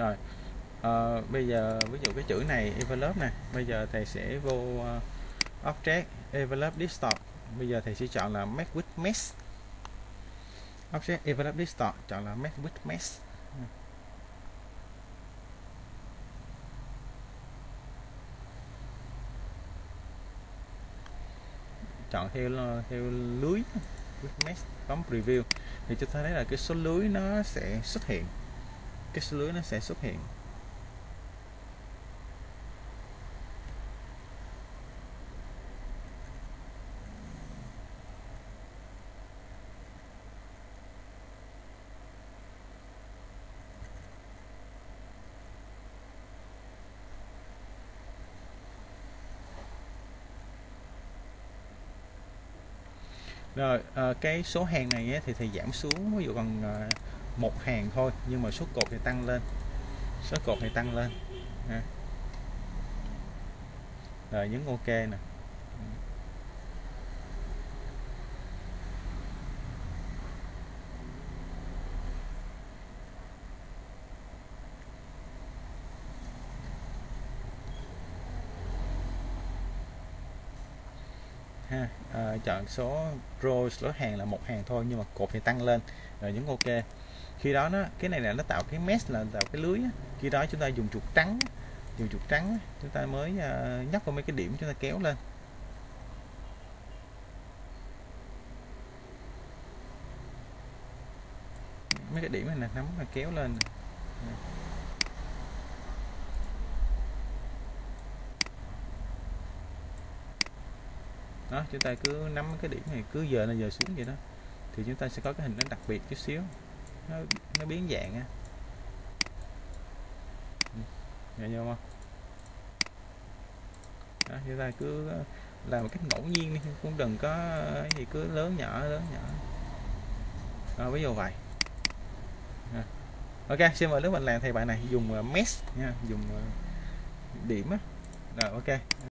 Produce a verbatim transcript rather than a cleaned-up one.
Rồi, ờ, bây giờ ví dụ cái chữ này envelope nè, bây giờ thầy sẽ vô uh, object envelope distort. Bây giờ thầy sẽ chọn là make with mesh. Object envelope distort, chọn là make with mesh. Chọn theo theo lưới with mesh, bấm preview thì chúng ta thấy là cái số lưới nó sẽ xuất hiện. Cái số lưới nó sẽ xuất hiện. Rồi, à, cái số hàng này á, thì thầy giảm xuống, ví dụ còn à, một hàng thôi, nhưng mà số cột thì tăng lên, số cột thì tăng lên. À. Rồi nhấn OK nè. Ha, à, chọn số row, số hàng là một hàng thôi nhưng mà cột thì tăng lên, rồi nhấn OK. Khi đó nó cái này là nó tạo cái mesh, là tạo cái lưới á. Khi đó chúng ta dùng chuột trắng, dùng chuột trắng chúng ta mới uh, nhấp vào mấy cái điểm, chúng ta kéo lên. Mấy cái điểm này nè, nắm và kéo lên. Đó, chúng ta cứ nắm cái điểm này, cứ giờ là giờ xuống vậy đó, thì chúng ta sẽ có cái hình nó đặc biệt chút xíu, nó, nó biến dạng á. Nghe nhau không? Đó, chúng ta cứ làm một cách ngẫu nhiên đi, cũng đừng có gì cứ lớn nhỏ lớn nhỏ. Đó, ví dụ vậy. À. Ok, xin mời lớp mình làm thầy bạn này dùng uh, mesh nha, dùng uh, điểm á. Rồi ok.